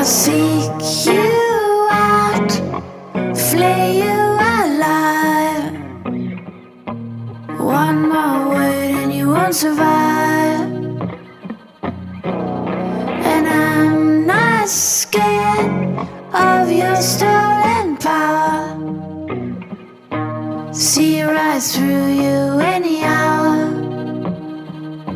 I'll seek you out, flay you alive. One more word and you won't survive. And I'm not scared of your stolen power. See right through you anyhow.